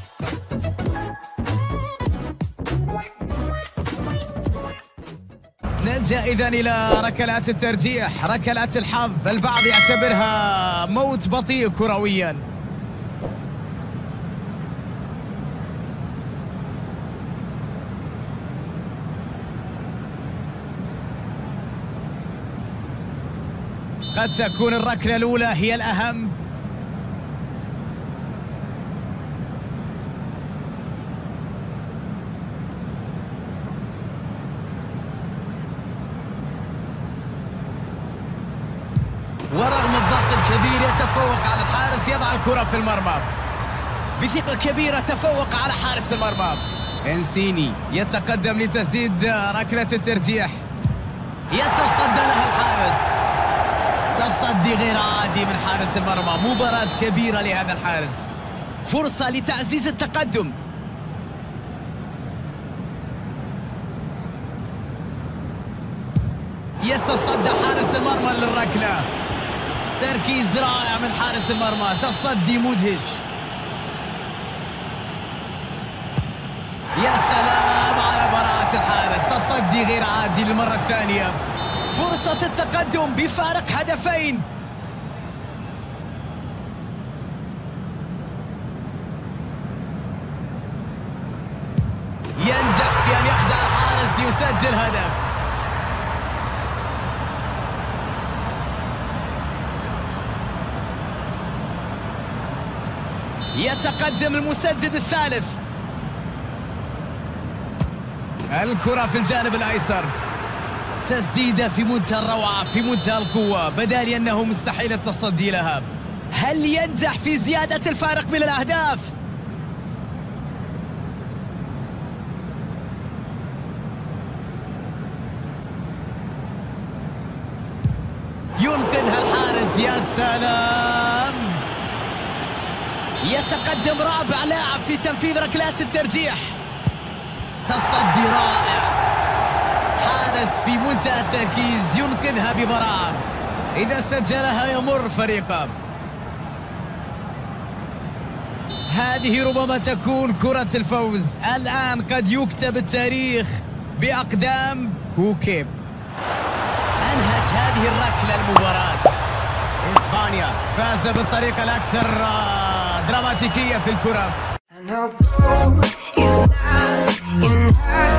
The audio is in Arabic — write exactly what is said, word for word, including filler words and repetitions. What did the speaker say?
نلجأ إذن إلى ركلات الترجيح، ركلات الحظ، البعض يعتبرها موت بطيء كرويا. قد تكون الركلة الأولى هي الأهم. ورغم الضغط الكبير يتفوق على الحارس، يضع الكرة في المرمى بثقة كبيرة، تفوق على حارس المرمى. إنسيني يتقدم لتسديد ركلة الترجيح، يتصدى لها الحارس. تصدي غير عادي من حارس المرمى، مباراة كبيرة لهذا الحارس، فرصة لتعزيز التقدم. يتصدى حارس المرمى للركلة، تركيز رائع من حارس المرمى، تصدي مدهش. يا سلام على براعة الحارس، تصدي غير عادي للمرة الثانية، فرصة التقدم بفارق هدفين. ينجح في أن يخدع الحارس، يسجل هدف. يتقدم المسدد الثالث. الكرة في الجانب الأيسر، تسديدة في منتهى الروعة، في منتهى القوة، بدالي أنه مستحيل التصدي لها. هل ينجح في زيادة الفارق من الأهداف؟ ينقذها الحارس، يا سلام. يتقدم رابع لاعب في تنفيذ ركلات الترجيح، تصدي رائع، حارس في منتهى التركيز، ينقذها ببراعة. إذا سجلها يمر فريقه. هذه ربما تكون كرة الفوز. الآن قد يكتب التاريخ بأقدام كوكيب. أنهت هذه الركلة المباراة. إسبانيا فاز بالطريقة الأكثر دراماتيكية في الكرة.